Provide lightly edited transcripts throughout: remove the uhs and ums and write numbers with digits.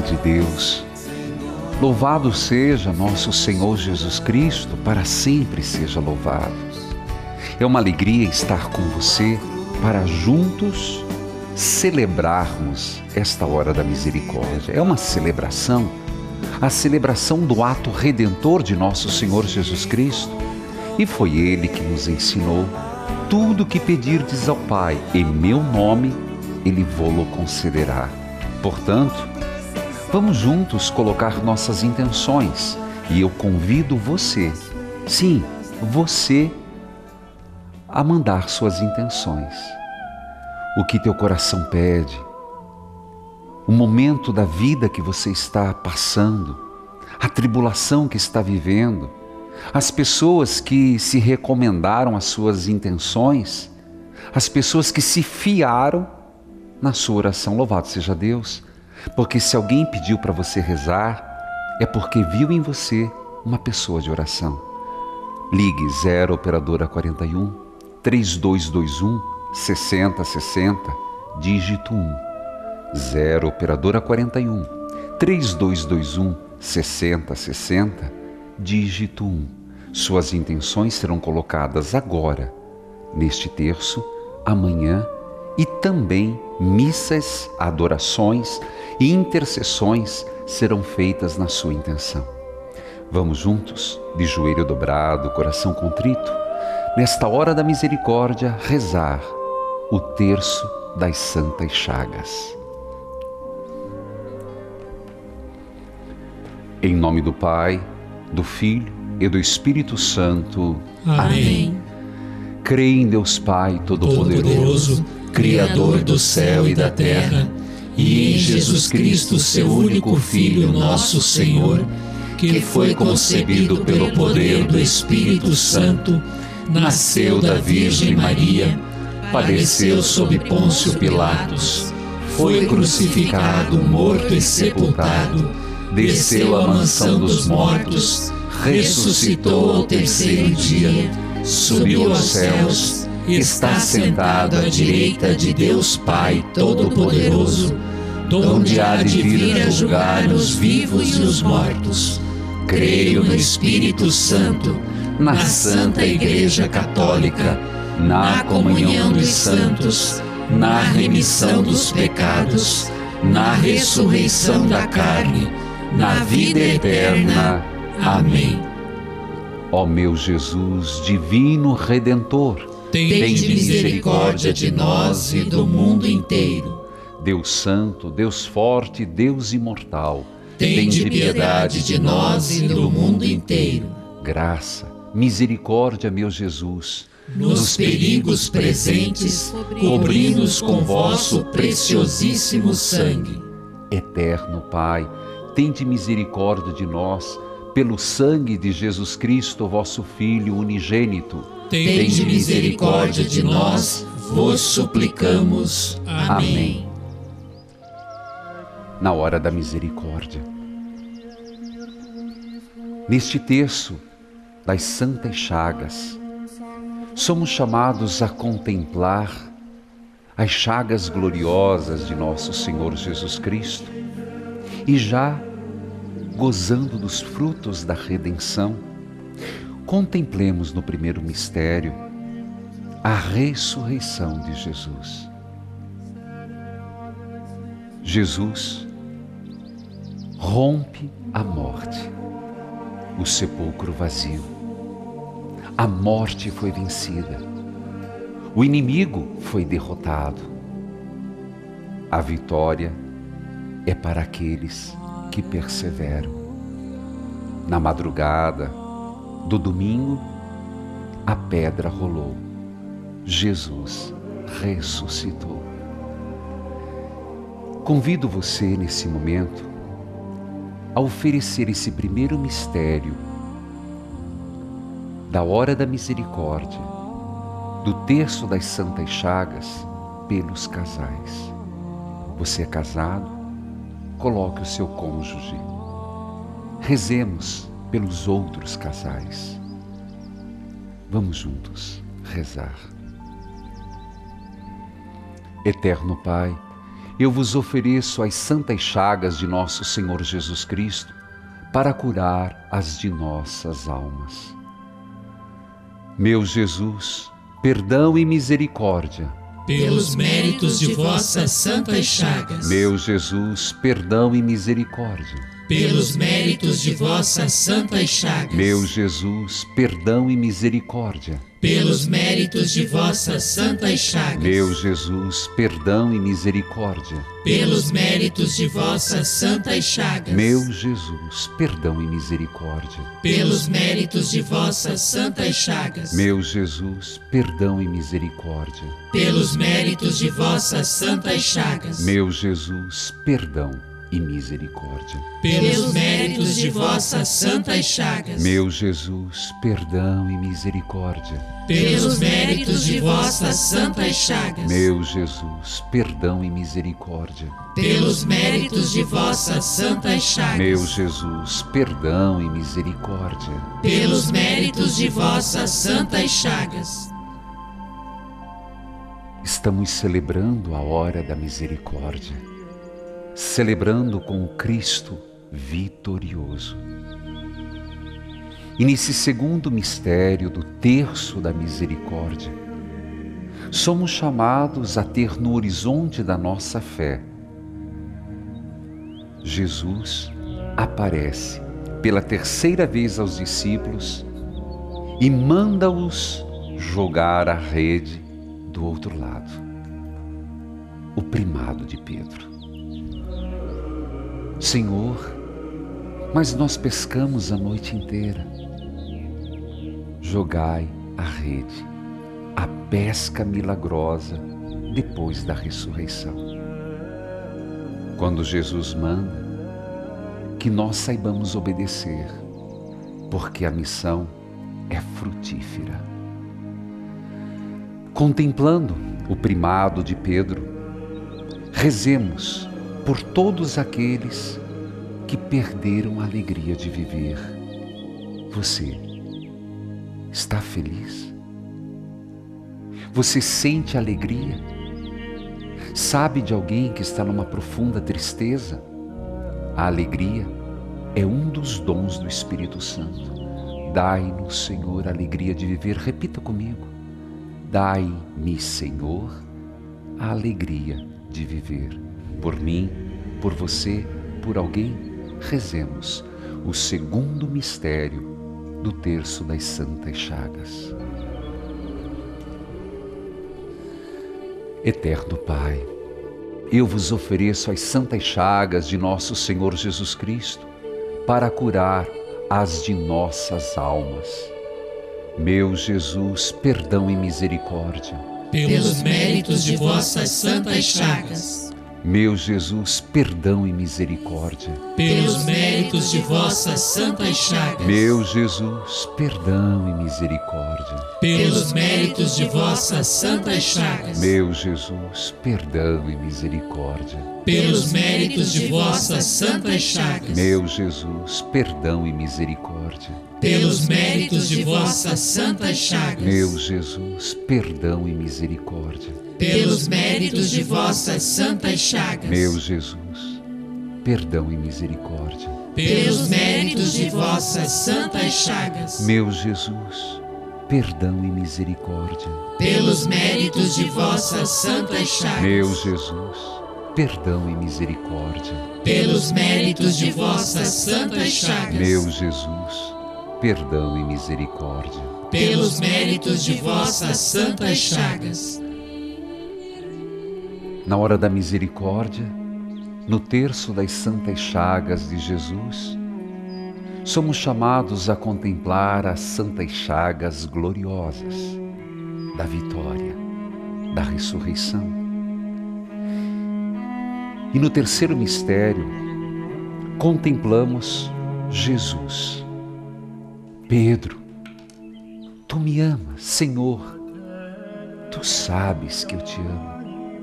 de Deus. Louvado seja nosso Senhor Jesus Cristo, para sempre seja louvado. É uma alegria estar com você para juntos celebrarmos esta hora da misericórdia. É uma celebração, a celebração do ato redentor de nosso Senhor Jesus Cristo. E foi Ele que nos ensinou: tudo que pedirdes ao Pai em meu nome, Ele vô-lo concederá. Portanto, vamos juntos colocar nossas intenções e eu convido você, sim, você, a mandar suas intenções. O que teu coração pede, o momento da vida que você está passando, a tribulação que está vivendo, as pessoas que se recomendaram as suas intenções, as pessoas que se fiaram na sua oração. Louvado seja Deus, porque se alguém pediu para você rezar, é porque viu em você uma pessoa de oração. Ligue 0 operadora 41 3221 6060, dígito 1. 0 operadora 41 3221 6060, dígito 1. Suas intenções serão colocadas agora, neste terço, amanhã, e também missas, adorações e intercessões serão feitas na sua intenção. Vamos juntos, de joelho dobrado, coração contrito, nesta hora da misericórdia, rezar o terço das Santas Chagas. Em nome do Pai, do Filho e do Espírito Santo. Amém. Creio em Deus Pai Todo-Poderoso, Criador do céu e da terra, e em Jesus Cristo, seu único Filho, nosso Senhor, que foi concebido pelo poder do Espírito Santo, nasceu da Virgem Maria, padeceu sob Pôncio Pilatos, foi crucificado, morto e sepultado, desceu à mansão dos mortos, ressuscitou ao terceiro dia, subiu aos céus, está sentado à direita de Deus Pai Todo-Poderoso, donde há de vir a julgar os vivos e os mortos. Creio no Espírito Santo, na Santa Igreja Católica, na comunhão dos santos, na remissão dos pecados, na ressurreição da carne, na vida eterna. Amém. Ó meu Jesus, divino Redentor, tende misericórdia de nós e do mundo inteiro. Deus Santo, Deus Forte, Deus Imortal, tende piedade de nós e do mundo inteiro. Graça, misericórdia, meu Jesus, nos perigos presentes, cobri-nos com vosso preciosíssimo sangue. Eterno Pai, tende misericórdia de nós, pelo sangue de Jesus Cristo, vosso Filho unigênito. Tende misericórdia de nós, vos suplicamos. Amém. Na hora da misericórdia, neste terço das Santas Chagas, somos chamados a contemplar as chagas gloriosas de nosso Senhor Jesus Cristo e já gozando dos frutos da redenção, contemplemos no primeiro mistério a ressurreição de Jesus. Jesus rompe a morte, o sepulcro vazio. A morte foi vencida, o inimigo foi derrotado. A vitória é para aqueles que perseveram. Na madrugada do domingo, a pedra rolou. Jesus ressuscitou. Convido você nesse momento a oferecer esse primeiro mistério da hora da misericórdia, do terço das Santas Chagas, pelos casais. Você é casado? Coloque o seu cônjuge. Rezemos pelos outros casais. Vamos juntos rezar. Eterno Pai, eu vos ofereço as santas chagas de nosso Senhor Jesus Cristo para curar as de nossas almas. Meu Jesus, perdão e misericórdia. Pelos méritos de vossas santas chagas. Meu Jesus, perdão e misericórdia. Pelos méritos de vossas santas chagas. Meu Jesus, perdão e misericórdia. Pelos méritos de vossas santas chagas. Meu Jesus, perdão e misericórdia. Pelos méritos de vossas santas chagas. Meu Jesus, perdão e misericórdia. Pelos méritos de vossas santas chagas. Meu Jesus, perdão e misericórdia. Pelos méritos de vossas santas chagas. Meu Jesus, perdão e misericórdia. Pelos méritos de vossas santas chagas. Meu Jesus, perdão e misericórdia. Pelos méritos de vossas santas chagas. Meu Jesus, perdão e misericórdia. Pelos méritos de vossas santas chagas. Meu Jesus, perdão e misericórdia. Pelos méritos de vossas santas chagas. Estamos celebrando a hora da misericórdia, celebrando com o Cristo vitorioso. E nesse segundo mistério do terço da misericórdia, somos chamados a ter no horizonte da nossa fé Jesus aparece pela terceira vez aos discípulos e manda-os jogar a rede do outro lado, o primado de Pedro. Senhor, mas nós pescamos a noite inteira. Jogai a rede, a pesca milagrosa depois da ressurreição. Quando Jesus manda, que nós saibamos obedecer, porque a missão é frutífera. Contemplando o primado de Pedro, rezemos por todos aqueles que perderam a alegria de viver. Você está feliz? Você sente alegria? Sabe de alguém que está numa profunda tristeza? A alegria é um dos dons do Espírito Santo. Dai-nos, Senhor, a alegria de viver. Repita comigo. Dai-me, Senhor, a alegria de viver. Por mim, por você, por alguém, rezemos o segundo mistério do terço das Santas Chagas. Eterno Pai, eu vos ofereço as santas chagas de nosso Senhor Jesus Cristo para curar as de nossas almas. Meu Jesus, perdão e misericórdia. Pelos méritos de vossas santas chagas. Meu Jesus, perdão e misericórdia. Pelos méritos de vossas santas chagas. Meu Jesus, perdão e misericórdia. Pelos méritos de vossas santas chagas. Meu Jesus, perdão e misericórdia. Pelos méritos de vossas santas chagas. Meu Jesus, perdão e misericórdia. Pelos méritos de vossas santas chagas. Meu Jesus, perdão e misericórdia. Pelos méritos de vossas santas chagas. Meu Jesus, perdão e misericórdia. Pelos méritos de vossas santas chagas. Meu Jesus, perdão e misericórdia. Pelos méritos de vossas santas chagas. Meu Jesus, perdão e misericórdia. Pelos méritos de vossas santas chagas. Meu Jesus, perdão e misericórdia. Pelos méritos de vossas santas chagas. Na hora da misericórdia, no terço das santas chagas de Jesus, somos chamados a contemplar as santas chagas gloriosas da vitória, da ressurreição. E no terceiro mistério, contemplamos Jesus. Pedro, tu me amas, Senhor, tu sabes que eu te amo.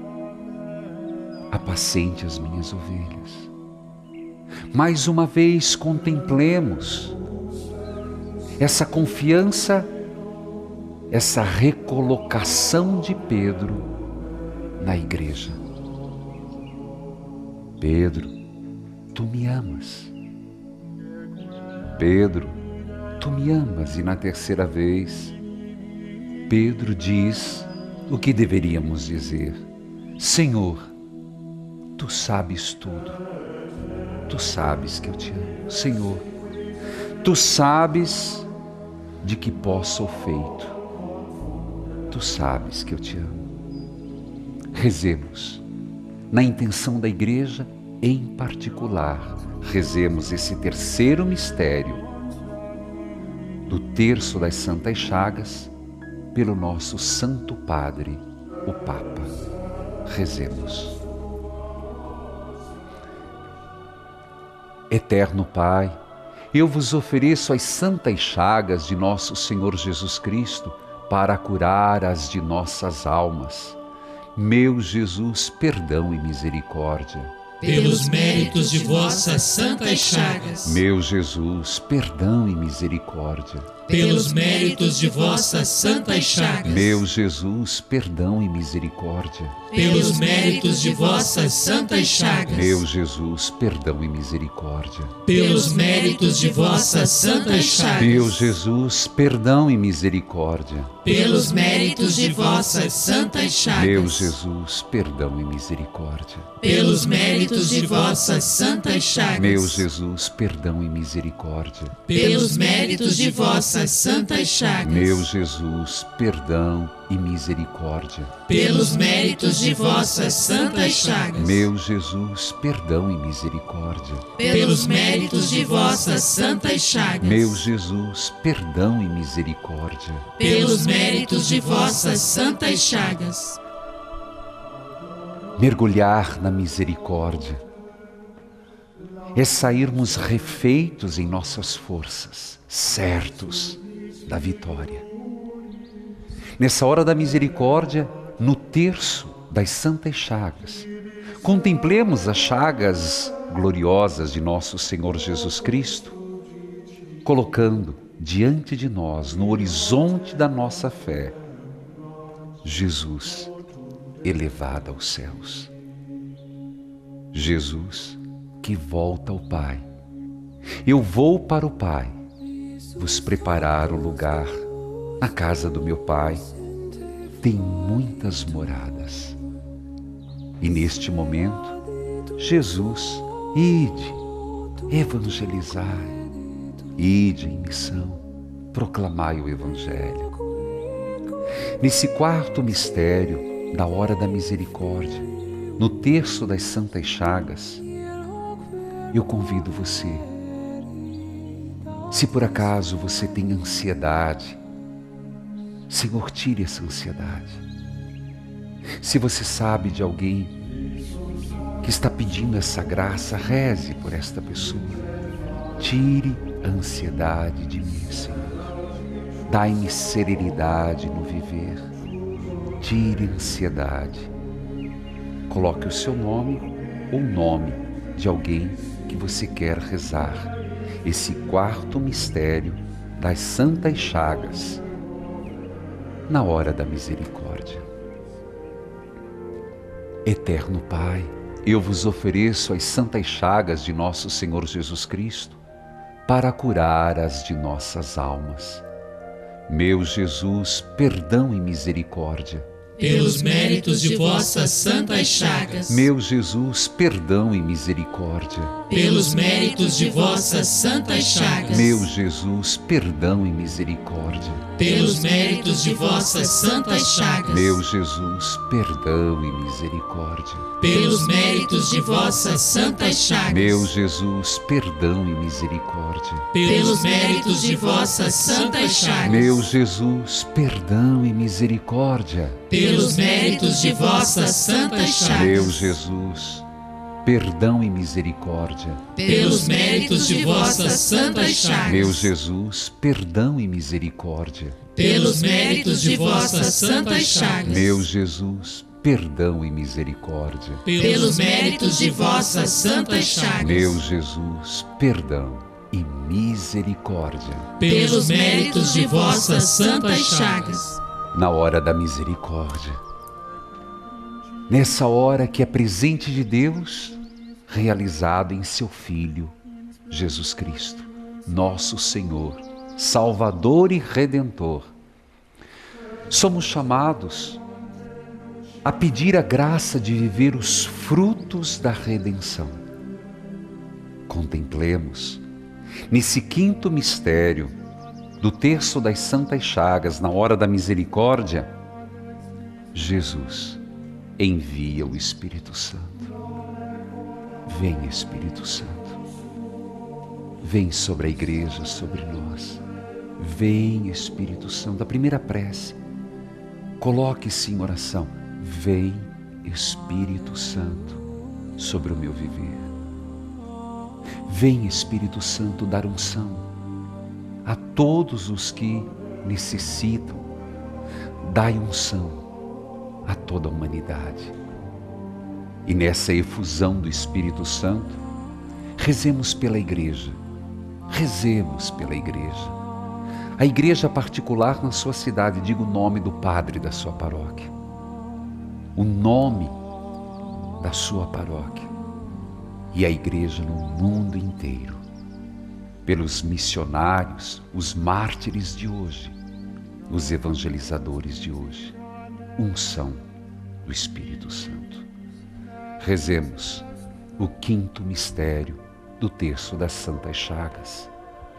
Apacente as minhas ovelhas. Mais uma vez contemplemos essa confiança, essa recolocação de Pedro na igreja. Pedro, tu me amas. Pedro, tu me amas. E na terceira vez, Pedro diz o que deveríamos dizer: Senhor, tu sabes tudo. Tu sabes que eu te amo. Senhor, tu sabes de que pó sou feito. Tu sabes que eu te amo. Rezemos, na intenção da Igreja em particular, rezemos esse terceiro mistério do Terço das Santas Chagas pelo nosso Santo Padre, o Papa. Rezemos. Eterno Pai, eu vos ofereço as santas chagas de nosso Senhor Jesus Cristo para curar as de nossas almas. Meu Jesus, perdão e misericórdia. Pelos méritos de vossas santas chagas. Meu Jesus, perdão e misericórdia. Pelos méritos de vossas santas chagas. Meu Jesus, perdão e misericórdia. Pelos méritos de vossas santas chagas. Meu Jesus, perdão e misericórdia. Pelos méritos de vossas santas chagas. Meu Jesus, perdão e misericórdia. Pelos méritos de vossas santas chagas. Meu Jesus, perdão e misericórdia. Pelos méritos de vossas santas chagas. Meu Jesus, perdão e misericórdia. Pelos méritos de vossas santas chagas. Meu Jesus, perdão e misericórdia. Pelos méritos de vossas santas chagas. Meu Jesus, perdão e misericórdia. Pelos méritos de vossas santas chagas. Meu Jesus, perdão e misericórdia. Pelos méritos de vossas santas chagas. Mergulhar na misericórdia é sairmos refeitos em nossas forças, certos da vitória. Nessa hora da misericórdia, no terço das santas chagas, contemplemos as chagas gloriosas de nosso Senhor Jesus Cristo, colocando diante de nós, no horizonte da nossa fé, Jesus elevado aos céus. Jesus que volta ao Pai. Eu vou para o Pai, vos preparar o lugar. Na casa do meu Pai tem muitas moradas. E neste momento, Jesus, ide, evangelizai, ide em missão, proclamai o Evangelho. Nesse quarto mistério da hora da misericórdia, no terço das santas chagas, eu convido você, se por acaso você tem ansiedade, Senhor, tire essa ansiedade. Se você sabe de alguém que está pedindo essa graça, reze por esta pessoa. Tire a ansiedade de mim, Senhor. Dai-me serenidade no viver. Tire a ansiedade. Coloque o seu nome ou o nome de alguém que você quer rezar. Esse quarto mistério das santas chagas, na hora da misericórdia. Eterno Pai, eu vos ofereço as santas chagas de nosso Senhor Jesus Cristo para curar as de nossas almas. Meu Jesus, perdão e misericórdia. Pelos méritos de vossas santas chagas. Meu Jesus, perdão e misericórdia. Pelos méritos de vossas santas chagas. Meu Jesus, perdão e misericórdia. Pelos méritos de vossas santas chagas. Meu Jesus, perdão e misericórdia. Pelos méritos de vossas santas chagas. Meu Jesus, perdão e misericórdia. Pelos méritos de vossas santas chagas. Meu Jesus, perdão e misericórdia. Pelos méritos de vossas santas chagas. Meu Jesus, perdão e misericórdia. Pelos méritos de vossas santas chagas. Meu Jesus, perdão e misericórdia. Pelos méritos de vossas santas chagas. Meu Jesus, perdão e misericórdia. Pelos méritos de vossas santas chagas. Meu Jesus, perdão e misericórdia. Pelos méritos de vossas santas chagas. Na hora da misericórdia, nessa hora que é presente de Deus, realizado em seu Filho, Jesus Cristo, nosso Senhor, Salvador e Redentor. Somos chamados a pedir a graça de viver os frutos da redenção. Contemplemos, nesse quinto mistério do terço das Santas Chagas, na hora da misericórdia, Jesus envia o Espírito Santo. Vem, Espírito Santo. Vem sobre a igreja, sobre nós. Vem, Espírito Santo. A primeira prece, coloque-se em oração. Vem, Espírito Santo, sobre o meu viver. Vem, Espírito Santo, dar unção a todos os que necessitam. Dai unção a toda a humanidade. E nessa efusão do Espírito Santo, rezemos pela igreja. Rezemos pela igreja. A igreja particular na sua cidade, diga o nome do padre da sua paróquia. O nome da sua paróquia. E a igreja no mundo inteiro. Pelos missionários, os mártires de hoje, os evangelizadores de hoje. Unção do Espírito Santo. Rezemos o quinto mistério do terço das Santas Chagas.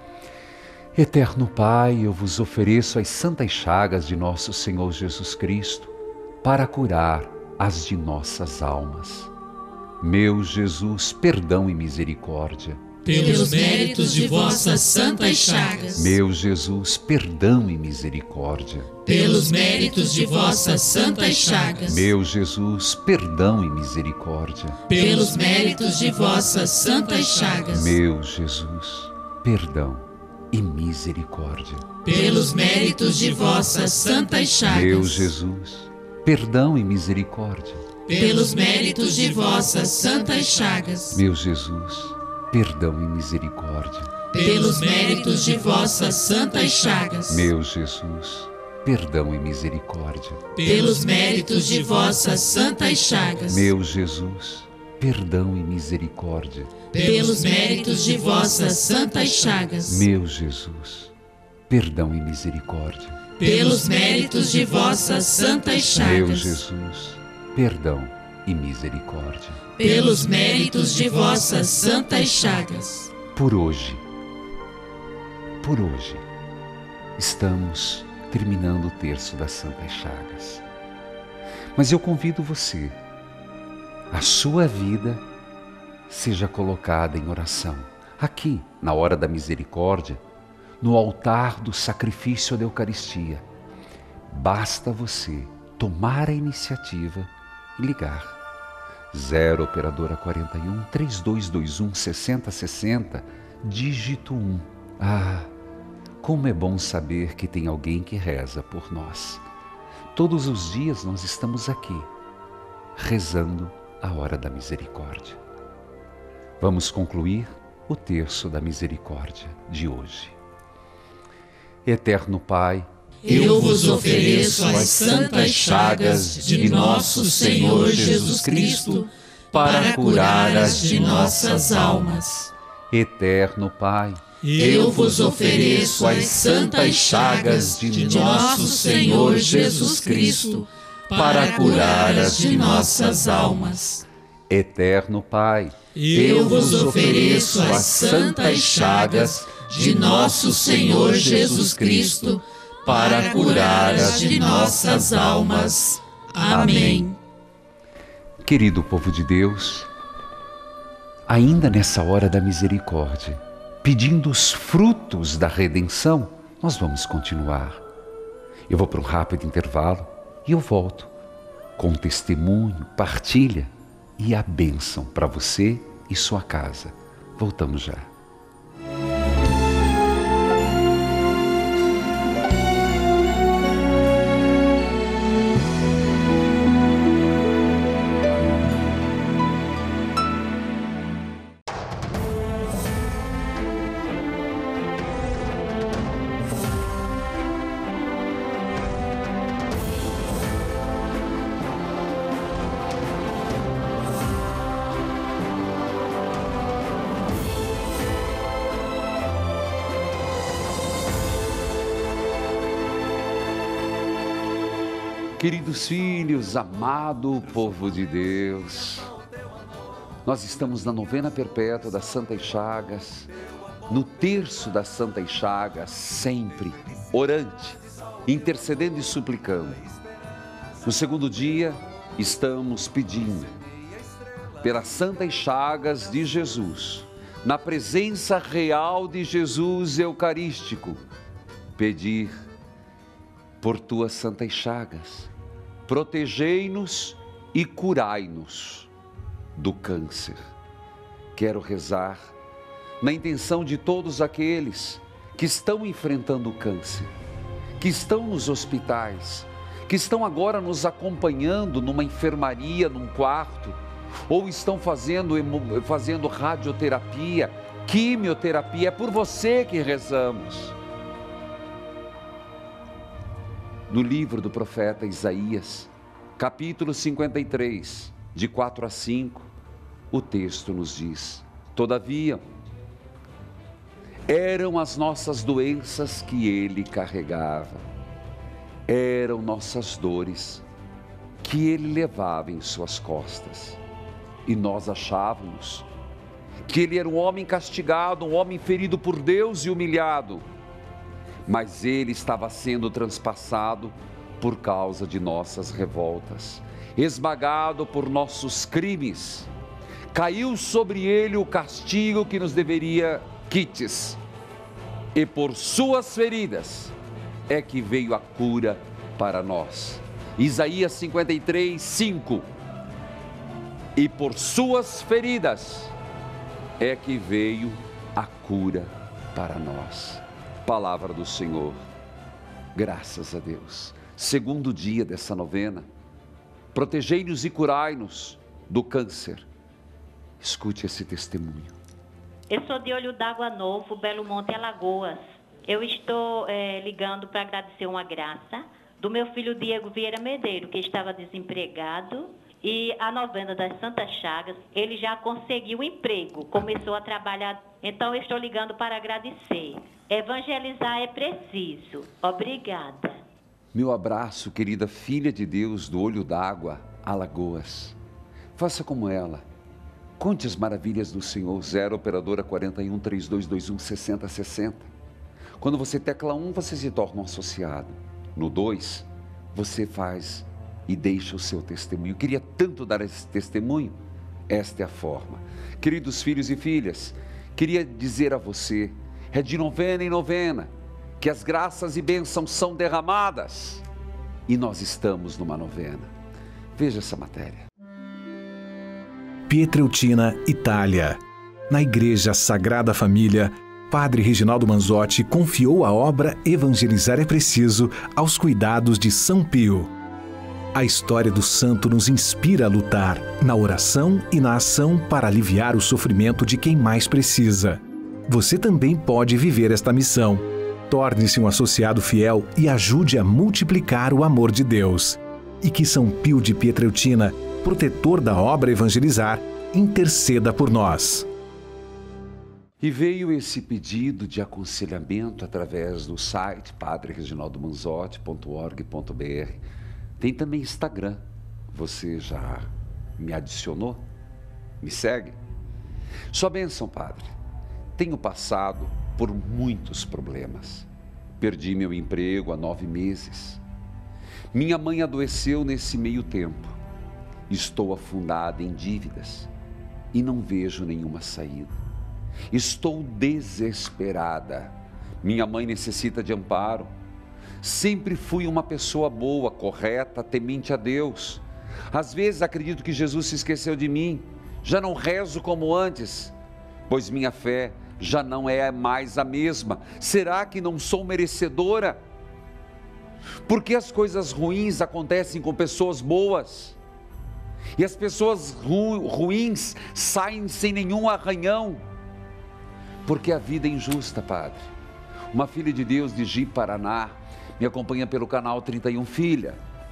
Eterno Pai, eu vos ofereço as santas chagas de nosso Senhor Jesus Cristo para curar as de nossas almas. Meu Jesus, perdão e misericórdia. Pelos méritos de vossas santas chagas. Meu Jesus, perdão e misericórdia. Pelos méritos de vossas santas chagas. Meu Jesus, perdão e misericórdia. Pelos méritos de vossas santas chagas. Meu Jesus, perdão e misericórdia. Pelos méritos de vossas santas chagas. Meu Jesus, perdão e misericórdia. Pelos méritos de vossas santas chagas. Meu Jesus, perdão e misericórdia. Pelos méritos de vossas santas chagas. Meu Jesus, perdão e misericórdia. Pelos méritos de vossas santas chagas. Meu Jesus, perdão e misericórdia. Pelos méritos de vossas santas chagas. Meu Jesus, perdão e misericórdia. Pelos méritos de vossas santas chagas. Meu Jesus, perdão e misericórdia. Pelos méritos de vossas santas chagas. Por hoje, estamos terminando o terço das Santas Chagas. Mas eu convido você, a sua vida seja colocada em oração, aqui, na hora da misericórdia, no altar do sacrifício da Eucaristia. Basta você tomar a iniciativa e ligar. 0 operadora 41 3221 6060, dígito 1. Ah, como é bom saber que tem alguém que reza por nós. Todos os dias nós estamos aqui, rezando a hora da misericórdia. Vamos concluir o terço da misericórdia de hoje. Eterno Pai, eu vos ofereço as santas chagas de nosso Senhor Jesus Cristo para curar as de nossas almas. Eterno Pai, eu vos ofereço as santas chagas de nosso Senhor Jesus Cristo para curar as de nossas almas. Eterno Pai, eu vos ofereço as santas chagas de nosso Senhor Jesus Cristo para curar as de nossas almas. Amém. Querido povo de Deus, ainda nessa hora da misericórdia, pedindo os frutos da redenção, nós vamos continuar. Eu vou para um rápido intervalo e eu volto com testemunho, partilha e a bênção para você e sua casa. Voltamos já. Queridos filhos, amado povo de Deus, nós estamos na novena perpétua das Santas Chagas, no terço das Santas Chagas, sempre orante, intercedendo e suplicando. No segundo dia, estamos pedindo pelas Santas Chagas de Jesus, na presença real de Jesus Eucarístico, pedir por tuas Santas Chagas, protegei-nos e curai-nos do câncer. Quero rezar na intenção de todos aqueles que estão enfrentando o câncer, que estão nos hospitais, que estão agora nos acompanhando numa enfermaria, num quarto, ou estão fazendo radioterapia, quimioterapia. É por você que rezamos. No livro do profeta Isaías, capítulo 53, de 4 a 5, o texto nos diz: todavia, eram as nossas doenças que ele carregava, eram nossas dores que ele levava em suas costas, e nós achávamos que ele era um homem castigado, um homem ferido por Deus e humilhado, mas ele estava sendo transpassado por causa de nossas revoltas, esmagado por nossos crimes. Caiu sobre ele o castigo que nos deveria quites, e por suas feridas é que veio a cura para nós. Isaías 53, 5. E por suas feridas é que veio a cura para nós. Palavra do Senhor. Graças a Deus. Segundo dia dessa novena, protegei-nos e curai-nos do câncer. Escute esse testemunho. Eu sou de Olho d'Água Novo, Belo Monte, Alagoas. Eu estou ligando para agradecer uma graça do meu filho Diego Vieira Medeiro, que estava desempregado, e a novena das Santas Chagas, ele já conseguiu emprego, começou a trabalhar. Então eu estou ligando para agradecer. Evangelizar é preciso. Obrigada. Meu abraço, querida filha de Deus do Olho d'Água, Alagoas. Faça como ela. Conte as maravilhas do Senhor. 0 operadora 41 3221 6060. Quando você tecla 1, você se torna um associado. No 2, você faz e deixa o seu testemunho. Eu queria tanto dar esse testemunho. Esta é a forma. Queridos filhos e filhas, queria dizer a você, é de novena em novena, que as graças e bênçãos são derramadas. E nós estamos numa novena. Veja essa matéria. Pietreutina, Itália. Na Igreja Sagrada Família, Padre Reginaldo Manzotti confiou a obra Evangelizar é Preciso aos cuidados de São Pio. A história do santo nos inspira a lutar na oração e na ação para aliviar o sofrimento de quem mais precisa. Você também pode viver esta missão. Torne-se um associado fiel e ajude a multiplicar o amor de Deus. E que São Pio de Pietreutina, protetor da obra Evangelizar, interceda por nós. E veio esse pedido de aconselhamento através do site padrereginaldomanzotti.org.br. Tem também Instagram. Você já me adicionou? Me segue? Sua bênção, Padre. Tenho passado por muitos problemas. Perdi meu emprego há 9 meses. Minha mãe adoeceu nesse meio tempo. Estou afundada em dívidas e não vejo nenhuma saída. Estou desesperada. Minha mãe necessita de amparo. Sempre fui uma pessoa boa, correta, temente a Deus. Às vezes acredito que Jesus se esqueceu de mim. Já não rezo como antes, pois minha fé já não é mais a mesma. Será que não sou merecedora? Por que as coisas ruins acontecem com pessoas boas? E as pessoas ruins saem sem nenhum arranhão? Porque a vida é injusta, Padre. Uma filha de Deus de Ji, Paraná, me acompanha pelo canal 31 Filha.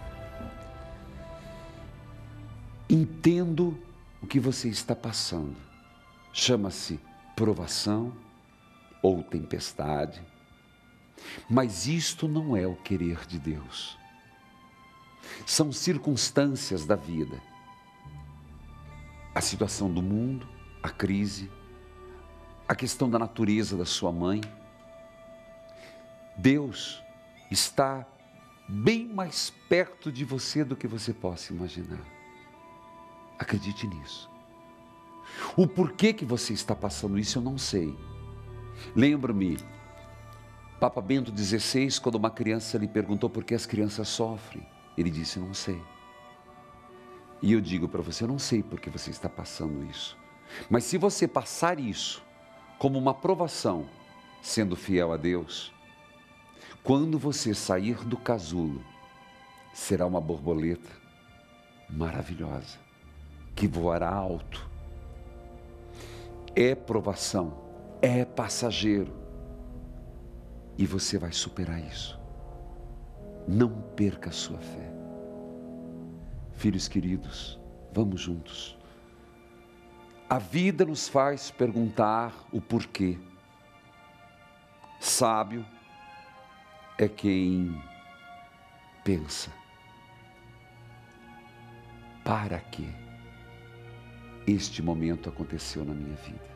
Entendo o que você está passando. Chama-se provação ou tempestade. Mas isto não é o querer de Deus. São circunstâncias da vida. A situação do mundo, a crise, a questão da natureza da sua mãe. Deus está bem mais perto de você do que você possa imaginar. Acredite nisso. O porquê que você está passando isso eu não sei. Lembro-me, Papa Bento XVI, quando uma criança lhe perguntou por que as crianças sofrem, ele disse, não sei. E eu digo para você, eu não sei por que você está passando isso. Mas se você passar isso como uma provação, sendo fiel a Deus, quando você sair do casulo, será uma borboleta maravilhosa, que voará alto. É provação, é passageiro. E você vai superar isso. Não perca a sua fé. Filhos queridos, vamos juntos. A vida nos faz perguntar o porquê. Sábio é quem pensa. Para que este momento aconteceu na minha vida?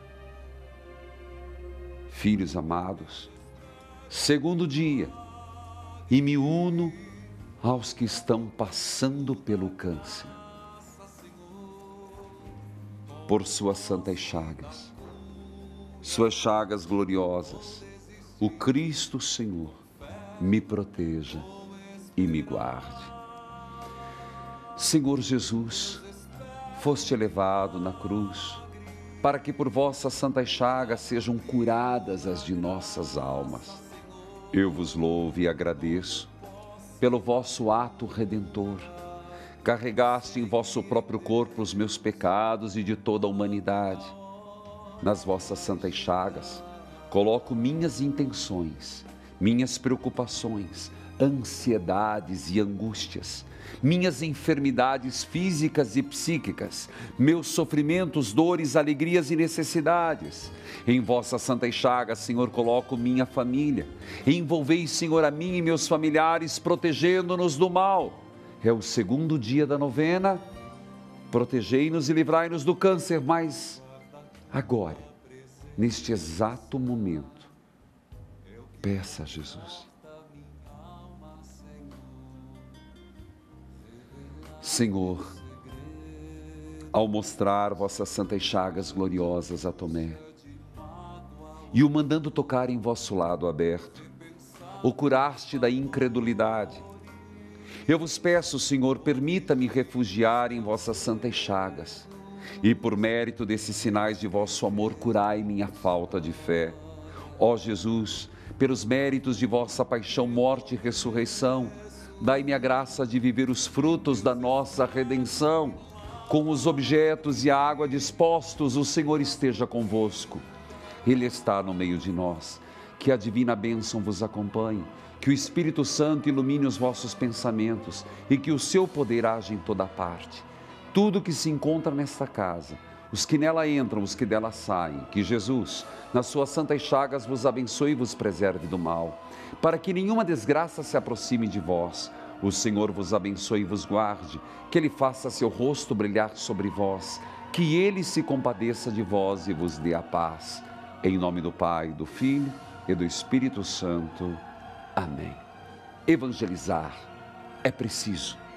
Filhos amados, segundo dia, e me uno aos que estão passando pelo câncer. Por suas santas chagas, suas chagas gloriosas, o Cristo Senhor me proteja e me guarde. Senhor Jesus, foste elevado na cruz, para que por vossas santas chagas sejam curadas as de nossas almas. Eu vos louvo e agradeço pelo vosso ato redentor. Carregaste em vosso próprio corpo os meus pecados e de toda a humanidade. Nas vossas santas chagas, coloco minhas intenções, minhas preocupações, ansiedades e angústias, minhas enfermidades físicas e psíquicas, meus sofrimentos, dores, alegrias e necessidades. Em vossas santas chagas, Senhor, coloco minha família. Envolvei, Senhor, a mim e meus familiares, protegendo-nos do mal. É o segundo dia da novena. Protegei-nos e livrai-nos do câncer, mas agora, neste exato momento, peça a Jesus. Senhor, ao mostrar vossas santas chagas gloriosas a Tomé, e o mandando tocar em vosso lado aberto, o curaste da incredulidade. Eu vos peço, Senhor, permita-me refugiar em vossas santas chagas, e por mérito desses sinais de vosso amor, curai minha falta de fé. Ó Jesus, pelos méritos de vossa paixão, morte e ressurreição, dai-me a graça de viver os frutos da nossa redenção. Com os objetos e a água dispostos, o Senhor esteja convosco. Ele está no meio de nós. Que a divina bênção vos acompanhe, que o Espírito Santo ilumine os vossos pensamentos e que o seu poder age em toda parte. Tudo que se encontra nesta casa, os que nela entram, os que dela saem, que Jesus, nas suas santas chagas, vos abençoe e vos preserve do mal, para que nenhuma desgraça se aproxime de vós. O Senhor vos abençoe e vos guarde, que Ele faça seu rosto brilhar sobre vós, que Ele se compadeça de vós e vos dê a paz. Em nome do Pai, do Filho e do Espírito Santo. Amém. Evangelizar é preciso.